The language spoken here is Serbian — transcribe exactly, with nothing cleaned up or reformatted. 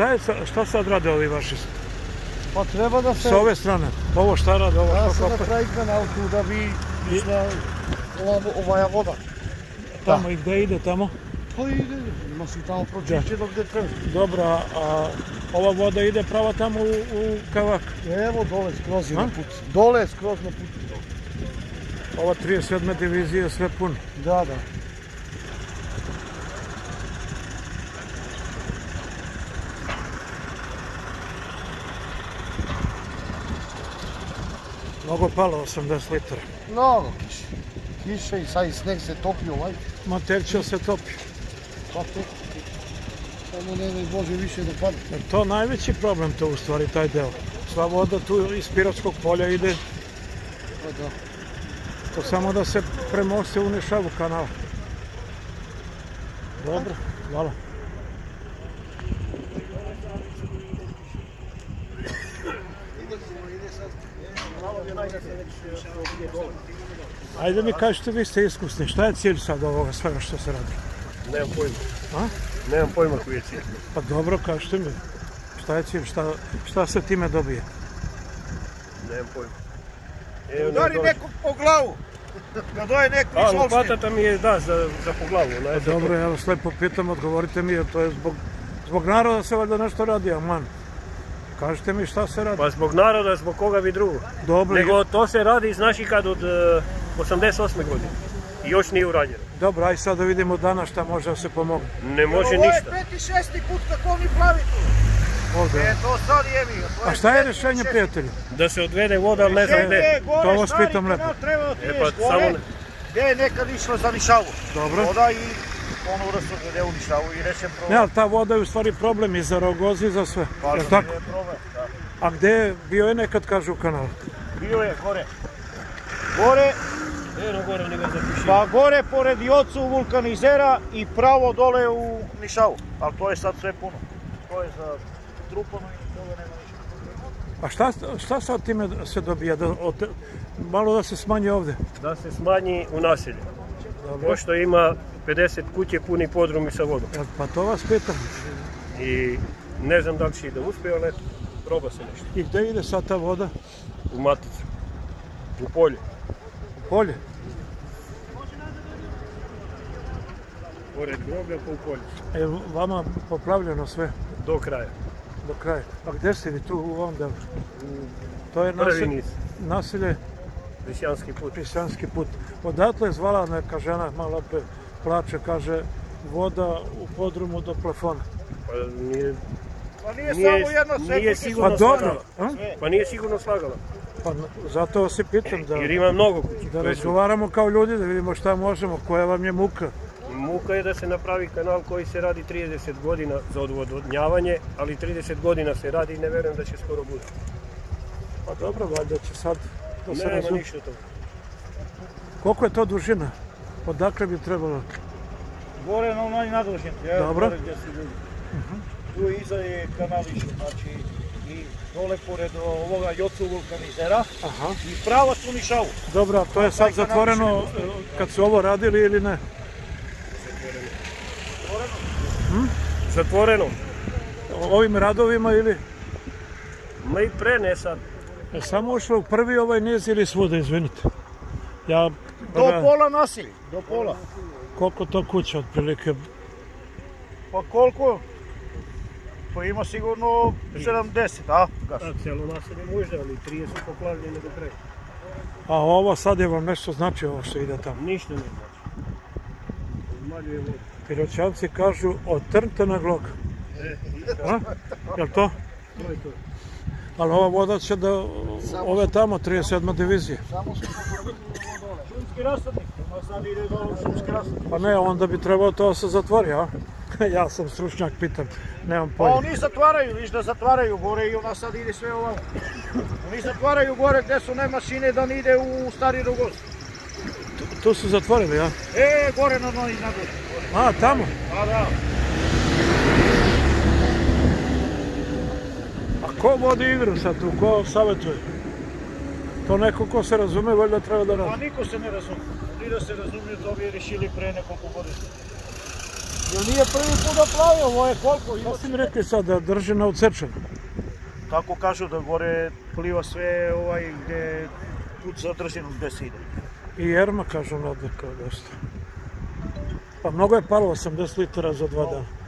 Šta sad rade ovi vaši? Pa treba da se... S ove strane. Ovo šta rade? Da se napravi kanal tu da bi išla ovaja voda. Tamo i gde ide tamo? Pa ide, ima si tamo pročišćeno gde treba. Dobro, a ova voda ide prava tamo u Kavak? Evo dole skroz je na put. Dole skroz na put. Ova trideset sedma divizija je sve puno. Da, da. Mnogo palo, osamdeset litara. Mnogo kiše. Kiše i sad i sneg se topi ovaj. Materća se topi. Pa to. Samo ne daj Bože više da padne. Je to najveći problem to u stvari, taj deo? Sva voda tu iz Pirotskog polja ide. Pa da. To samo da se premosti u Nišavu kanal. Dobro, hvala. Ajde mi kažete, vi ste iskusni, šta je cilj sad ovoga svega što se radi? Nemam pojma. A? Nemam pojma koji je cilj. Pa dobro, kažete mi, šta je cilj, šta se time dobije? Nemam pojma. Udari nekog po glavu, kad doje neko iz opštine. A, lopatata mi je, da, za po glavu. Dobro, ja vas lepo pitam, odgovorite mi, jer to je zbog naroda se valjda nešto radi, aman. Kažite mi šta se radi. Pa zbog naroda, zbog koga bi drugo. Dobro. Nego to se radi, znaš i kad od osamdeset osme godine. I još nije urađeno. Dobro, aj sad da vidimo danas šta može da se pomogne. Ne može ništa. Ovo je peti, šesti put kako mi plavi tu. Ovdje. E, to sad jevi. A šta je rešenje, prijatelju? Da se odvede voda, ali ne znam gde. To vas pitam lepo. Treba da tiješ gore, gde je nekad išla za Nišavu. Dobro. Voda i ono uvrstu gde u Nišavu i rešen problem. Ne, ali ta voda je u stvari problem i za Rogozi i za sve. Pa je problem, da. A gde je, bio je nekad, kažu, kanal? Bio je, gore. Gore, Eno gore, oni ga zapiši. pa gore pored Jocu vulkanizera i pravo dole u Nišavu. Ali to je sad sve puno. To je za trupano i toga nema ništa. A šta sad time se dobija? Malo da se smanji ovde? Da se smanji u naselju. Pošto ima pedeset kuće puni podrumi sa vodom. Pa to vas pitam. I ne znam da li će i da uspije, ali proba se nešto. I gde ide sad ta voda? U Maticu. U polje. U polje? Pored groblja pa u polje. Je vama poplavljeno sve? Do kraja. Do kraja. A gde ste vi tu u ovom delu? To je prvi niz. Naselje? Prisjanski put. Prisjanski put. Odatle je zvala neka žena, malo pre plače, kaže voda u podrumu do plafona. Pa nije... Pa nije samo jedno sve Nije sigurno slagala. Pa nije sigurno slagala. Pa zato se pitam da... Jer ima mnogo kuće. Da razgovaramo kao ljudi, da vidimo šta možemo, koja vam je muka. Muka je da se napravi kanal koji se radi trideset godina za odvodnjavanje, ali trideset godina se radi i ne verujem da će skoro bude. Pa dobro, valjda će sad... Nema ništa toga. Koliko je to dužina? Odakle bi trebalo? Gore na onaj nadvožnjak. Dobro. Tu iza je kanalište, znači i dole pored ovoga Jocu vulkanizera i pravac u Nišavu. Dobro, a to je sad zatvoreno kad su ovo radili ili ne? Zatvoreno. Zatvoreno. Ovim radovima ili? Ma i pre ne sad. Je samo ušlo u prvi ovaj niz ili svuda, izvinite? Do pola nasilja, do pola. Koliko to kuća otprilike? Pa koliko? Pa ima sigurno sedamdeset, a? Tako, cijelo naselje možda, ali trideset poplavljene do kraja. A ovo sad je vam nešto znači ovo što ide tamo? Ništa ne znači. Zmaljuje vodu. Piroćanci kažu od trnta na glog. Jel to? To je to. Ali ova voda će da, ove tamo, trideset sedma divizije. Samo šumski rasadnik, ono sad ide dole u šumski rasadnik. Pa ne, onda bi trebalo to da se zatvori, a? Ja sam stručnjak, pitam, nemam pojma. Pa oni zatvaraju, viš da zatvaraju gore i ona sad ide sve ovamo. Oni zatvaraju gore gde su ne mašine da ne ide u Stari Rogoz. Tu su zatvorili, a? E, gore na novi nagod. A, tamo? A, da. A ko vodi igru sad tu, ko savjetuje? To neko ko se razume, valjda treba da radi. Pa niko se ne razume. Oni da se razumiju, to bi rešili pre nekoliko godina. Jer nije prvi put da plavi, ovo je koliko? Šta ste mi rekli sad, da drži na odsečan? Tako kažu da gore pliva sve ovaj gdje put za držinu gdje se ide. I Jerma kažu nade kao dosta. Pa mnogo je palo, osamdeset litara za dva dana.